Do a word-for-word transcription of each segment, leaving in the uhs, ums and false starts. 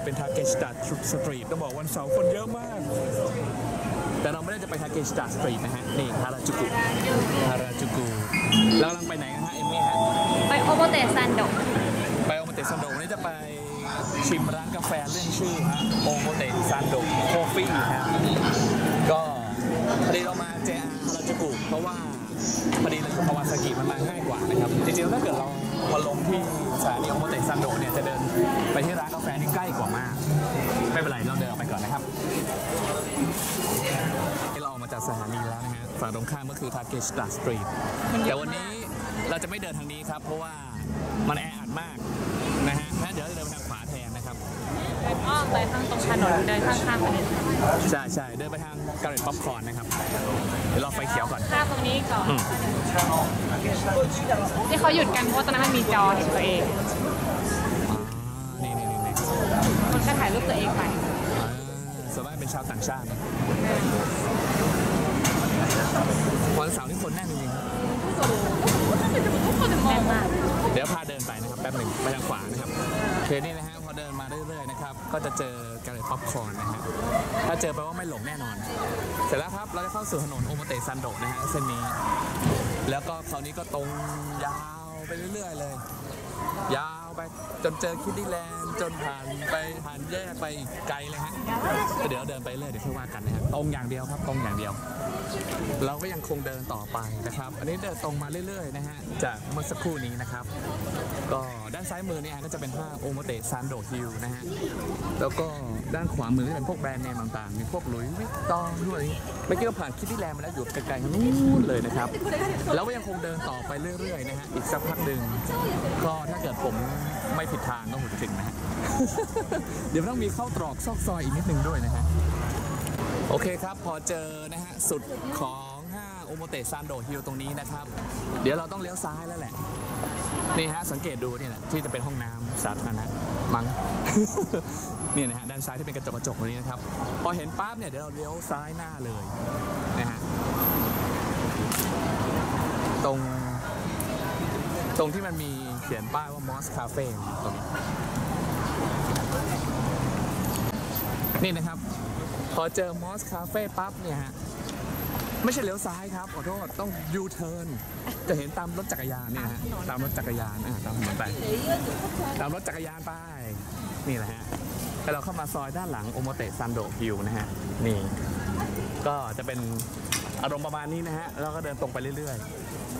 เป็นทาเกชิตะสตรีทต้องบอกวันเสาร์คนเยอะมากแต่เราไม่ได้จะไปทาเกชิตะสตรีทนะฮะนี่ฮาราจูกุฮาราจูกุเรากำลังไปไหนกันฮะเอมมี่ฮะไปโอโมเตะซันโดไปโอโมเตะซันโดวันนี้จะไปชิมร้านกาแฟเรื่องชื่อฮะโอโมเตะซันโดคอฟฟี่ฮะก็พอดีเรามาเจอาฮาราจูกุเพราะว่าพอดีคาวาซากิมันมาง่ายกว่านะครับจริงๆถ้าเกิดเราพอลงที่สถานีโอโมเตะซันโดเนี่ยจะเดินไปที่ร้านกาแฟนี่ใกล้กว่ามากไม่เป็นไรเราเดินออกไปก่อนนะครับเราออกมาจากสถานีแล้วนะฮะฝั่งตรงข้ามก็คือทาเกชิตะสตรีทแต่วันนี้เราจะไม่เดินทางนี้ครับเพราะว่ามันแออัดมากนะฮะงั้นเดี๋ยวเราจะเดินไปทางขวาแทนนะครับเดินอ้อมไปทางตรงถนนเดินข้างๆไปเลยใช่ใช่เดินไปทางกาเรตป๊อปคอร์นนะครับเดี๋ยวรอไฟเขียวก่อนข้ามตรงนี้ก่อนที่เขาหยุดกันเพราะตอนนั้นมันมีจอเห็นตัวเองนี่นี่นี่คนก็ถ่ายรูปตัวเองไปส่วนมากเป็นชาวต่างชาติวันเสาร์นี่คนแน่นจริงๆแน่นมากเดี๋ยวพาเดินไปนะครับแป๊บหนึ่งไปทางขวานะครับเคนี่นะฮะพอเดินมาเรื่อยๆนะครับก็จะเจอแกลเลอรี่ป๊อปคอร์นนะฮะถ้าเจอแปลว่าไม่หลงแน่นอนเสร็จแล้วครับเราจะเข้าสู่ถนนโอโมเตะซันโดนะฮะเส้นนี้แล้วก็คราวนี้ก็ตรงยาวไปเรื่อยๆเลยยาวไปจนเจอคิดดี้แลนด์จนผ่านไปผ่านแยกไปไกลเลยฮะเดี๋ยวเดินไปเรื่อยเดี๋ยวค่อยว่ากันนะฮะตรงอย่างเดียวครับตรงอย่างเดียวเราก็ยังคงเดินต่อไปนะครับอันนี้เดินตรงมาเรื่อยๆนะฮะจากเมื่อสักครู่นี้นะครับก็ด้านซ้ายมือนี่ก็จะเป็นห้างโอโมเตะซันโดฮิลนะฮะแล้วก็ด้านขวามือก็เป็นพวกแบรนด์เนมต่างๆมีพวกหลุยส์วิตตองด้วยเมื่อกี้เราผ่านคิดดี้แลนด์มาแล้วอยู่ไกลๆนู้นเลยนะครับแล้วก็ยังคงเดินต่อไปเรื่อยๆนะฮะอีกสักพักหนึ่งก็ถ้าเกิดผมไม่ผิดทางก็คงจะถึงนะฮะ เดี๋ยวต้องมีเข้าตรอกซอกซอยอีกนิดนึงด้วยนะฮะโอเคครับพอเจอนะฮะสุดของห้างโอโมเตะซันโดฮิลตรงนี้นะครับเดี๋ยวเราต้องเลี้ยวซ้ายแล้วแหละนี่ฮะสังเกตดูนี่แหละที่จะเป็นห้องน้ำสาธารณะมั้ง นี่นะฮะด้านซ้ายที่เป็นกระจกกระจกตรงนี้นะครับพอเห็นปั๊บเนี่ยเดี๋ยวเราเลี้ยวซ้ายหน้าเลยนะฮะตรงตรงที่มันมีเขียนป้ายว่ามอสคาเฟ่ตรงนี้นี่นะครับพอเจอมอสคาเฟ่ปั๊บเนี่ยฮะไม่ใช่เลี้ยวซ้ายครับขอโทษต้องยูเทิร์นจะเห็นตามรถจักรยานเนี่ยฮะตามรถจักรยานอ่ะตามถนนไปตามรถจักรยานไปนี่แหละฮะแล้วเราเข้ามาซอยด้านหลังโอโมเตะซันโดฮิลนะฮะนี่ก็จะเป็นอารมณ์ประมาณนี้นะฮะแล้วก็เดินตรงไปเรื่อยๆ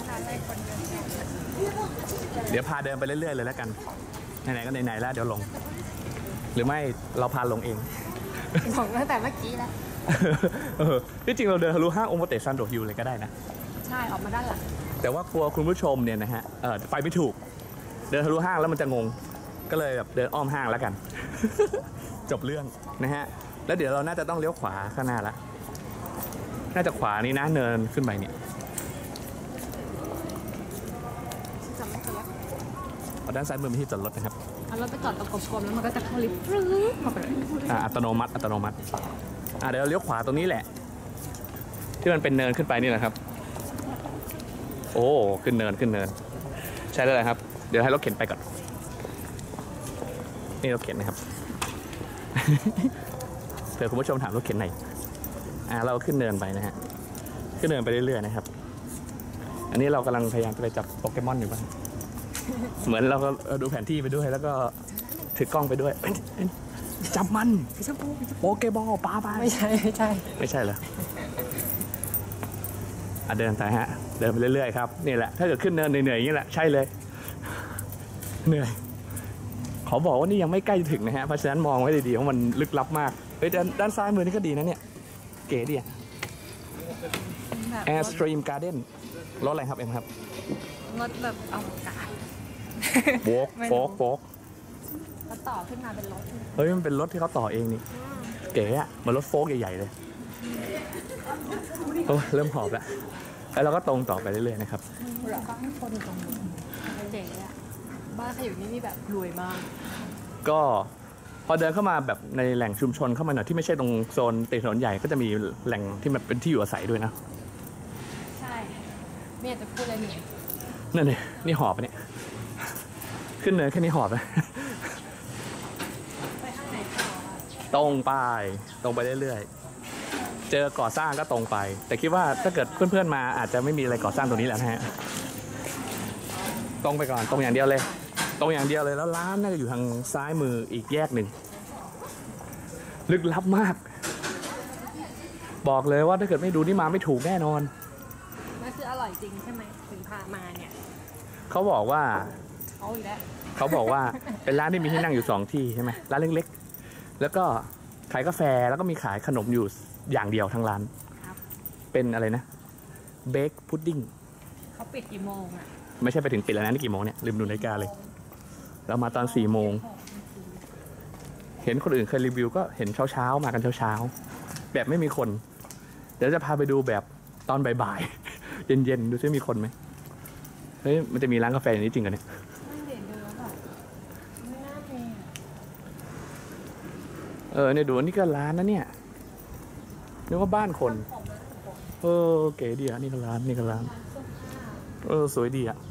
เดี๋ยวพาเดินไปเรื่อยๆเลยแล้วกันไหนๆก็ไหนๆแล้วเดี๋ยวลงหรือไม่เราพาลงเองลงตั้งแต่เมื่อกี้แล้วที่จริงเราเดินทะลุห้างโอโมเตะซันโดฮิลเลยก็ได้นะใช่ออกมาด้านหลังแต่ว่ากลัวคุณผู้ชมเนี่ยนะฮะเออไปไม่ถูกเดินทะลุห้างแล้วมันจะงงก็เลยแบบเดินอ้อมห้างแล้วกันจบเรื่องนะฮะแล้วเดี๋ยวเราน่าจะต้องเลี้ยวขวาข้างหน้าละน่าจะขวานี่นะเนินขึ้นไปเนี่ยด้านซ้ายมือมีที่จอดรถนะครับเอารถไปจอดตรงกลมๆแล้วมันก็จะเข้าลิฟต์ปรึ๊บเข้าไปเลยอ่าอัตโนมัติอัตโนมัติอ่าเดี๋ยวเราเลี้ยวขวาตรงนี้แหละที่มันเป็นเนินขึ้นไปนี่แหละครับโอ้ขึ้นเนินขึ้นเนินใช่แล้วครับเดี๋ยวให้รถเข็นไปก่อนนี่รถเข็นนะครับเผื่อคุณผู้ชมถามรถเข็นไหนอ่าเราขึ้นเนินไปนะฮะขึ้นเนินไปเรื่อยๆนะครับอันนี้เรากำลังพยายามจะไปจับโปเกมอนอยู่บ้างเหมือนเราก็ดูแผนที่ไปด้วยแล้วก็ถือกล้องไปด้วยจับมันโปเกบอลปาไปไม่ใช่ไม่ใช่ไม่ใช่เหรออ่ะเดินไปฮะเดินไปเรื่อยๆครับนี่แหละถ้าเกิดขึ้นเนินเหนื่อยๆอย่างนี้แหละใช่เลยเหนื่อยขอบอกว่านี่ยังไม่ใกล้ถึงนะฮะเพราะฉะนั้นมองไว้ดีๆเพราะมันลึกลับมากเฮ้ยด้านซ้ายมือนี่ก็ดีนะเนี่ยเก๋ดีอ่ะ Airstream Garden รถอะไรครับเอ็มครับรถแบบเอากาศโฟกโฟกโฟกเขาต่อขึ้นมาเป็นรถเฮ้ยมันเป็นรถที่เขาต่อเองนี่เก๋อะมันรถโฟกใหญ่ๆเลยโอ้เริ่มหอบแล้วแล้วเราก็ตรงต่อไปเรื่อยๆนะครับบ้านคนตรงนี้เจ๋อะบ้านใครอยู่นี่นี่แบบรวยมากก็พอเดินเข้ามาแบบในแหล่งชุมชนเข้ามาหน่อยที่ไม่ใช่ตรงโซนติดถนนใหญ่ก็จะมีแหล่งที่มันเป็นที่อยู่อาศัยด้วยนะใช่ไม่อยากจะพูดอะไรเนี่ยนั่นเลยนี่หอบเนี่ยขึ้นเนินแค่นี้หอบนะไปข้างไหนตรงไปตรงไปเรื่อยๆเจอก่อสร้างก็ตรงไป แต่คิดว่าถ้าเกิดเพื่อนๆมาอาจจะไม่มีอะไรก่อสร้างตรงนี้แล้วนะฮะตรงไปก่อนตรงอย่างเดียวเลยตรงอย่างเดียวเลยแล้วร้านน่าจะอยู่ทางซ้ายมืออีกแยกหนึ่งลึกลับมากบอกเลยว่าถ้าเกิดไม่ดูนี่มาไม่ถูกแน่นอนมันคืออร่อยจริงใช่ไหมถึงพามาเนี่ยเขาบอกว่าเขาอีกแล้วเขาบอกว่าเป็นร้านที่มีที่นั่งอยู่สองที่ใช่ไหมร้านเล็กๆแล้วก็ขายกาแฟแล้วก็มีขายขนมอยู่อย่างเดียวทั้งร้านเป็นอะไรนะเบคพุดดิ้งเขาปิดกี่โมงอ่ะไม่ใช่ไปถึงปิดแล้วนะนี่กี่โมงเนี่ยลืมดูนาฬิกาเลยเรามาตอนสี่โมงเห็นคนอื่นเคยรีวิวก็เห็นเช้าๆมากันเช้าๆแบบไม่มีคนเดี๋ยวจะพาไปดูแบบตอนบ่ายๆ เย็นๆดูซิมีคนไหมเฮ้ยมันจะมีร้านกาแฟอย่างนี้จริงกันเนี่ยเออเนี่ยดูนี่ก็ร้านนะเนี่ยนึกว่าบ้านคนเออเก๋ดีอ่ะนี่ก็ร้านนี่ก็ร้านเออสวยดีอ่ะ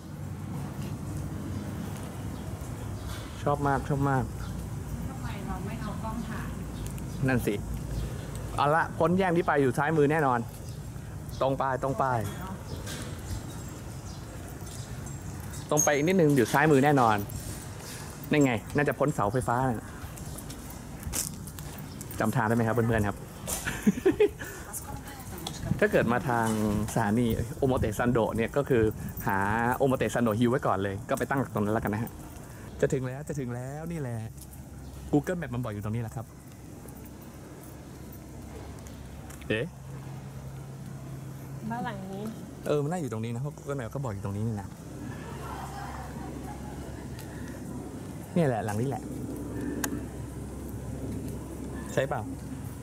ชอบมากชอบมากทำไมเราไม่เอากล้องถ่ายนั่นสิเอาละพ้นแยกที่ไปอยู่ซ้ายมือแน่นอนตรงไปตรงไปตรงไปอีกนิดนึงอยู่ซ้ายมือแน่นอนนั่นไงน่าจะพ้นเสาไฟฟ้าจำทางได้ไหมครับเพื่อนๆครับ ถ้าเกิดมาทางสถานีโอโมเตซันโดะเนี่ยก็คือหาโอโมเตซันโดะฮิลไว้ก่อนเลยก็ไปตั้งตรงนั้นแล้วกันนะฮะจะถึงแล้วจะถึงแล้วนี่แหละ Google Map มันบอกอยู่ตรงนี้แหละครับเอ๊ะบ้านหลังนี้เออมันน่าอยู่ตรงนี้นะเพราะ Google Map ก็บอกอยู่ตรงนี้นี่นะนี่แหละหลังนี้แหละใช่เปล่า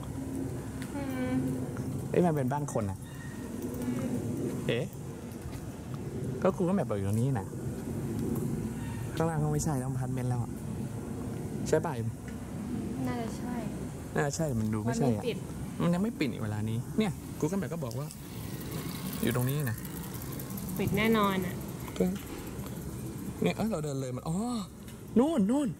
เอ๊ะมันเป็นบ้านคนนะเอ๊ะก็กูก็แบบบอกอยู่ตรงนี้นะข้างล่างก็ไม่ใช่แล้วพันเมนแล้วใช่ป่ะน่าจะใช่น่าจะใช่มันดูไม่ใช่อ่ะมันยังไม่ปิดอีกเวลานี้เนี่ยกูก็แบบก็บอกว่าอยู่ตรงนี้นะปิดแน่นอนอ่ะเนี่ยเออเราเดินเลยมันอ๋อนู่นนู่น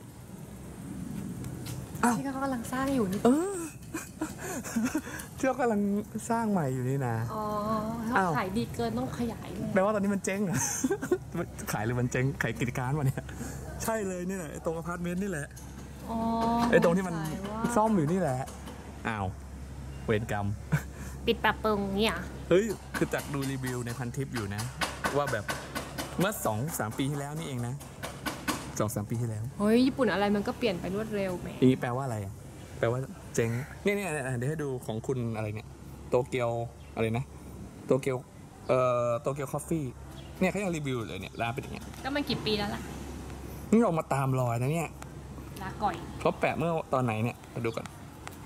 ที่เขากำลังสร้างอยู่นี่เออเชื่อกำลังสร้างใหม่อยู่นี่นะอ๋อถ้าขายดีเกินต้องขยายแปลว่าตอนนี้มันเจ๊งเหรอขายหรือมันเจ๊งขายกิจการวะเนี่ยใช่เลยนี่แหละตรงอพาร์ตเมนต์นี่แหละไอ้ตรงที่มันซ่อมอยู่นี่แหละอ้าวเวรกรรมปิดปรับปรุงเนี่ยเฮ้ยคือจากดูรีวิวในพันทิปอยู่นะว่าแบบเมื่อสองสามปีที่แล้วนี่เองนะสองสามปีที่แล้วเฮ้ยญี่ปุ่นอะไรมันก็เปลี่ยนไปรวดเร็วไหมนี่แปลว่าอะไรแปลว่าเจ๊งเนี่ยเนี่ยเดี๋ยวให้ดูของคุณอะไรเนี่ยโตเกียวอะไรนะโตเกียวเอ่อโตเกียวคอฟฟี่เนี่ยเขายังรีวิวเลยเนี่ยร้านเป็นอย่างเงี้ยก็มันกี่ปีแล้วล่ะนี่ออกมาตามรอยนะเนี่ยลาก่อยเขาแปะเมื่อตอนไหนเนี่ยมาดูก่อน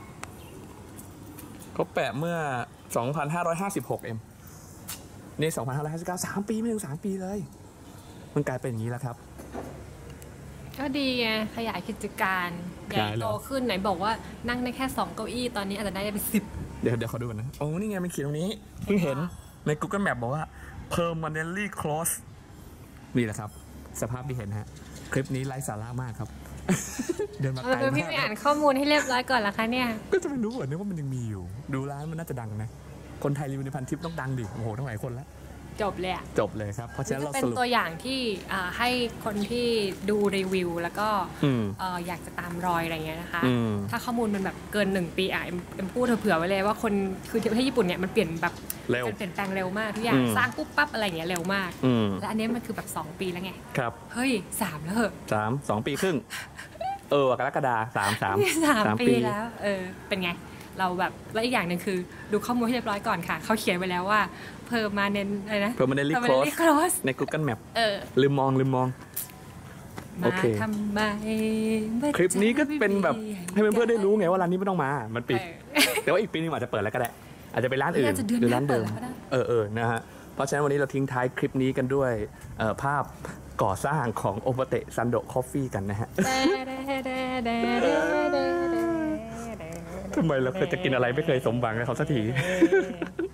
เขาแปะเมื่อสองพันห้าร้อยห้าสิบหกเอ็มนี่สองพันห้าร้อยห้าสิบเก้าสามปีไม่ถึงสามปีเลยมันกลายเป็นอย่างนี้แล้วครับก็ดีไงขยายกิจการใหญ่โตขึ้นไหนบอกว่านั่งได้แค่สองเก้าอี้ตอนนี้อาจจะได้เป็นสิบเดี๋ยวเดี๋ยวขอดูก่อนนะโอ้นี่ไงมันเขียนตรงนี้เพิ่งเห็นใน Google Map บอกว่า permanently closed นี่แหละครับสภาพที่เห็นฮะคลิปนี้ไร้สาระมากครับเดินมาไกลมากพี่ไม่อ่านข้อมูลให้เรียบร้อยก่อนละคะเนี่ยก็จะไม่รู้เหรอเนี่ยว่ามันยังมีอยู่ดูร้านมันน่าจะดังนะคนไทยรีวิวในพันทิปต้องดังดิโอ้โหทั้งหลายคนแล้วจบเลยจบเลยครับเพราะฉะนั้นเราเป็นตัวอย่างที่ให้คนที่ดูรีวิวแล้วก็อยากจะตามรอยอะไรเงี้ยนะคะถ้าข้อมูลมันแบบเกินหนึ่งปีอ่ะเอ็มพูดเผื่อไว้เลยว่าคนคือประเทศญี่ปุ่นเนี่ยมันเปลี่ยนแบบเปลี่ยนแปลงเร็วมากทุกอย่างสร้างปุ๊บปั๊บอะไรเงี้ยเร็วมากและอันนี้มันคือแบบสองปีแล้วไงครับเฮ้ยสามแล้วเหรอสามสองปีครึ่งเออกรกฎาสามสามสามปีแล้วเออเป็นไงเราแบบและอีกอย่างหนึ่งคือดูข้อมูลให้เรียบร้อยก่อนค่ะเขาเขียนไว้แล้วว่าpermanent อะไรนะ permanently close ใน Google Map เออลืมมองลืมมองโอเคทำไมคลิปนี้ก็เป็นแบบให้เพื่อนๆได้รู้ไงว่าร้านนี้ไม่ต้องมามันปิดแต่ว่าอีกปีนึงอาจจะเปิดแล้วก็ได้อาจจะไปร้านอื่นหรือร้านเดิมเออเออนะฮะเพราะฉะนั้นวันนี้เราทิ้งท้ายคลิปนี้กันด้วยภาพก่อสร้างของโอมเตะซันโดะคอฟฟี่กันนะฮะทำไมเราเคยจะกินอะไรไม่เคยสมหวังกับเขาสักที